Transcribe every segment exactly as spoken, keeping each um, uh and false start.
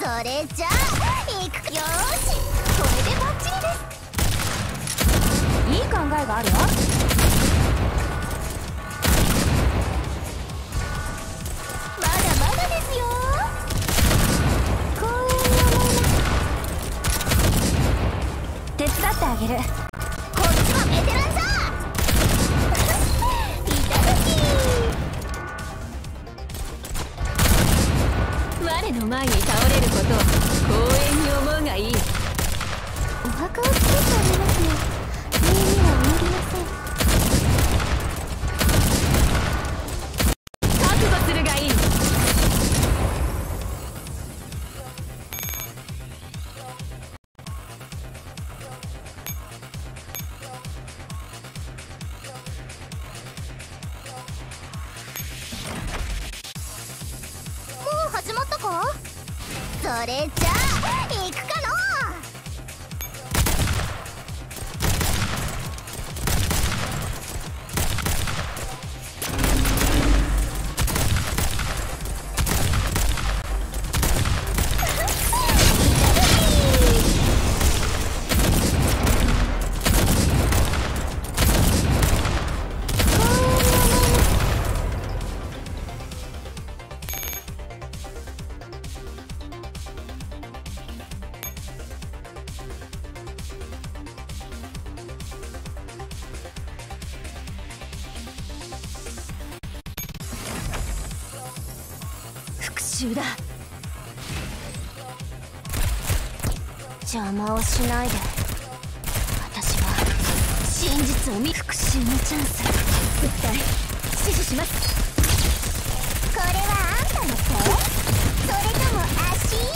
れじゃあ行くか。よーし、これでバッチリです。 いい考えがあるわ。 まだまだですよ。 光栄に思います。手伝ってあげる。 こっちはベテランさ。いただき。 我の前に倒れることを光栄に思うがいい。 お墓を作ってあげますよ。礼には及びません。 覚悟するがいい。 もう始まったか。それじゃあ行くかの。 復讐だ。 邪魔をしないで。私は真実を見。 復讐のチャンス。絶対死守します。 これはあんたの手？それとも足？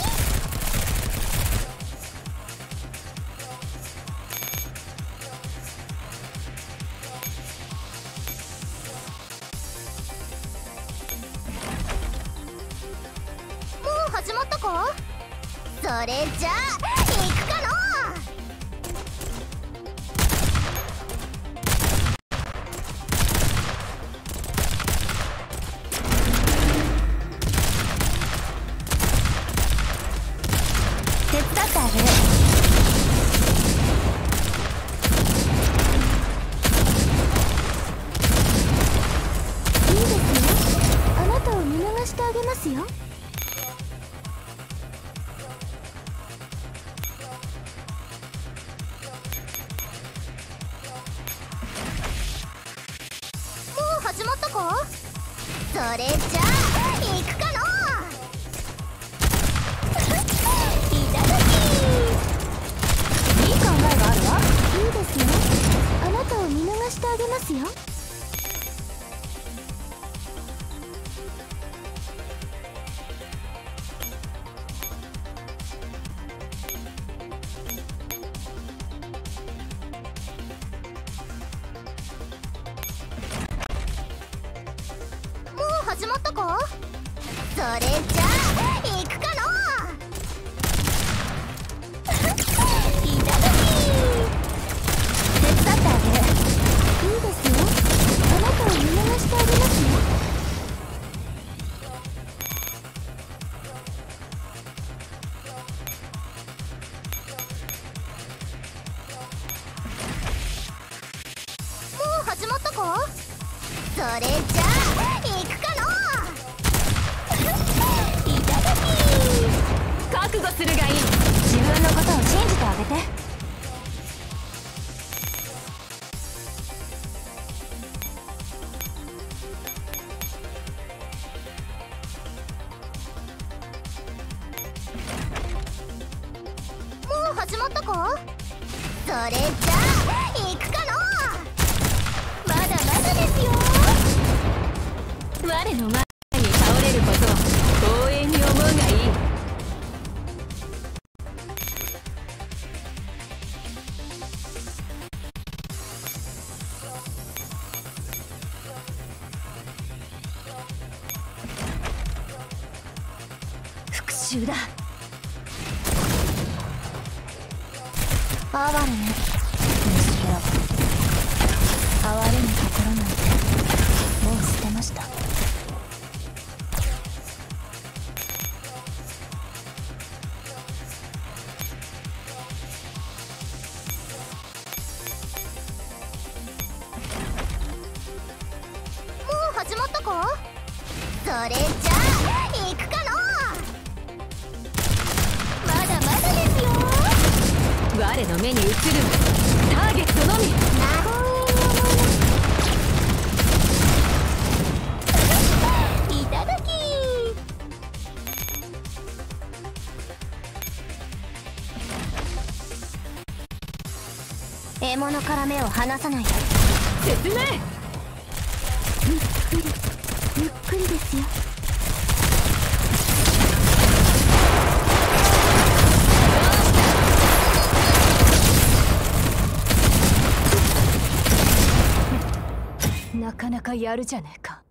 もう始まったか。それじゃあ行くかの。 手伝ってあげる。 いいですよ。あなたを見逃してあげますよ。もう始まったか。それじゃあ行くかの。いただき。 いい考えがあるわ。 いいですよ。あなたを見逃してあげますよ。もう始まったか。それじゃあ行くかの。いただき。 手伝ってあげる。 いいですよ。あなたを見逃してあげますよ。もう始まったか。それじゃあ行くかの。いただき。 覚悟するがいい。自分のことを信じてあげて。 もう始まったか。それじゃあ行くかの。まだまだですよ。 我の前に倒れることを光栄に思うがいい。復讐だ。 哀れね。 虫けら。哀れむ心なんてもう捨てました。 れじゃあ行くかの。まだまだですよ。 我の目に映るターゲットのみ。 いただき。獲物から目を離さないで。 進め。 ゆっくりゆっくりですよ。 なかなかやるじゃねえか。